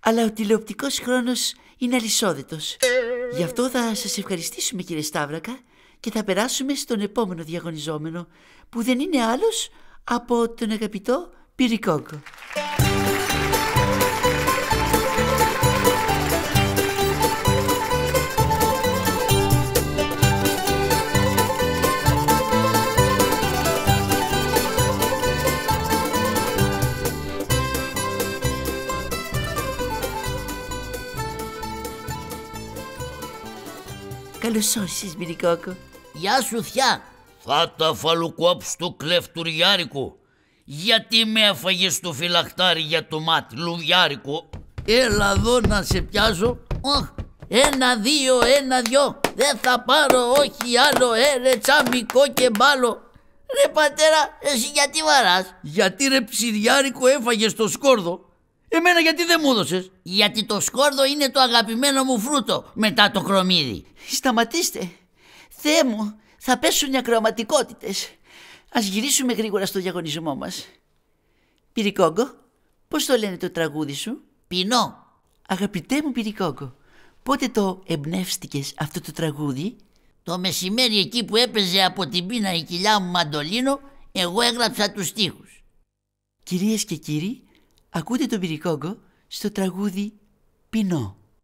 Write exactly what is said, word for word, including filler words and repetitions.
Αλλά ο τηλεοπτικός χρόνος είναι αλυσόδετος. Γι' αυτό θα σας ευχαριστήσουμε, κύριε Σταύρακα, και θα περάσουμε στον επόμενο διαγωνιζόμενο, που δεν είναι άλλος από τον αγαπητό Πυρικόκο. Καλώς όρισες, Πυρικόκο. Γεια σου, θιά. Θα τα φαλουκόψεις του κλεφτουριάρικου. Γιατί με έφαγες το φυλαχτάρι για το μάτι, λουδιάρικο? Έλα εδώ να σε πιάσω. Οχ, ένα, δύο, ένα, δυο. Δεν θα πάρω, όχι άλλο. Έρε τσαμικό και μπάλο. Ρε πατέρα, εσύ γιατί βαράς? Γιατί ρε ψιδιάρικο έφαγες το σκόρδο? Εμένα γιατί δεν μου έδωσες? Γιατί το σκόρδο είναι το αγαπημένο μου φρούτο μετά το κρομμύδι. Σταματήστε. Θεέ μου, θα πέσουν οι ακροαματικότητες. Ας γυρίσουμε γρήγορα στο διαγωνισμό μας. Πυρικόκο, πώς το λένε το τραγούδι σου? Πινό. Αγαπητέ μου Πυρικόκο, πότε το εμπνεύστηκες αυτό το τραγούδι? Το μεσημέρι εκεί που έπαιζε από την πείνα η κοιλιά μου μαντολίνο, εγώ έγραψα τους στίχους. Κυρίες και κύριοι, ακούτε τον Πυρικόκο στο τραγούδι Πινό.